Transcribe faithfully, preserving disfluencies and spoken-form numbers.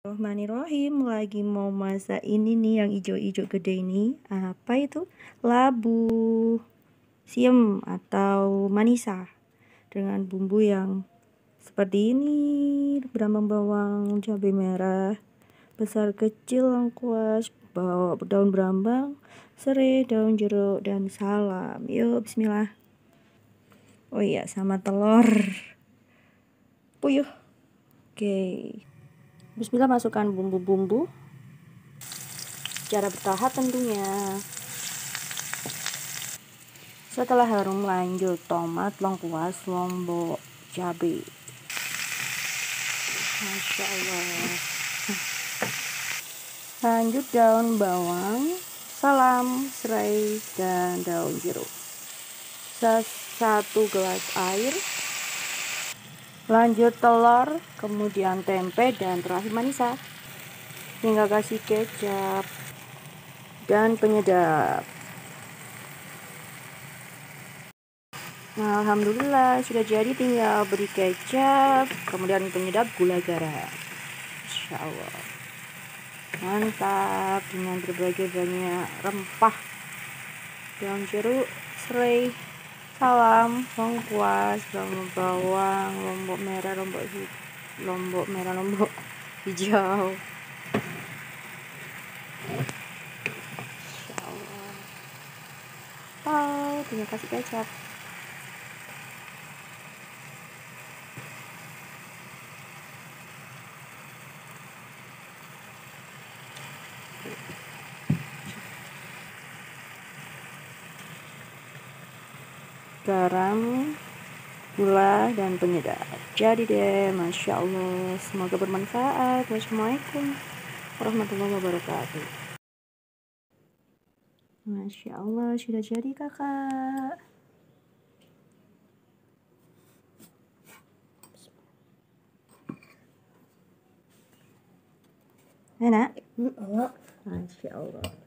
Bismillahirrahmanirrahim. Lagi mau masak ini nih yang hijau-hijau gede ini. Apa itu? Labu siam atau manisa dengan bumbu yang seperti ini. Berambang bawang, cabai merah besar kecil, lengkuas, bawang, daun berambang, serai, daun jeruk, dan salam. Yuk, bismillah. Oh iya, sama telur puyuh. Oke. Bismillah, masukkan bumbu-bumbu secara bertahap tentunya. Setelah harum, lanjut tomat, lengkuas, lombok, cabai. Masya Allah. Lanjut daun bawang, salam, serai, dan daun jeruk. Satu gelas air. Lanjut telur, kemudian tempe, dan terakhir manisa. Hingga kasih kecap dan penyedap. Nah, alhamdulillah sudah jadi, tinggal beri kecap, kemudian penyedap, gula garam. Insya Allah mantap dengan berbagai banyak rempah, daun jeruk, serai, salam, lengkuas, daun bawang, lombok merah, lombok hijau, lombok merah, lombok hijau. Insya Allah. Oh, tinggal kasih kecap. Garam, gula, dan penyedap. Jadi deh, Masya Allah, semoga bermanfaat. Wassalamualaikum warahmatullahi wabarakatuh. Masya Allah, sudah jadi kakak. Enak? Masya Allah.